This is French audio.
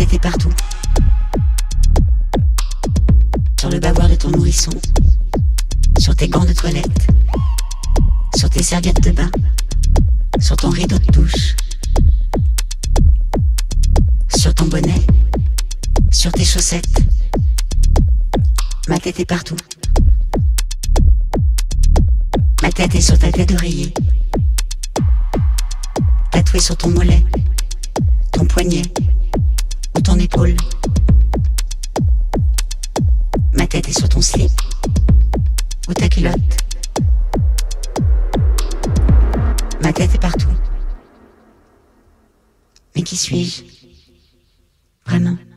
tête est partout. Sur le bavoir de ton nourrisson, sur tes gants de toilette, sur tes serviettes de bain, sur ton rideau de douche, sur ton bonnet, sur tes chaussettes. Ma tête est partout. Ma tête est sur ta tête d'oreiller, tatouée sur ton mollet, ton poignet ou ton épaule. Ma tête est sur ton slip ou ta culotte. Ma tête est partout. Mais qui suis-je? Vraiment?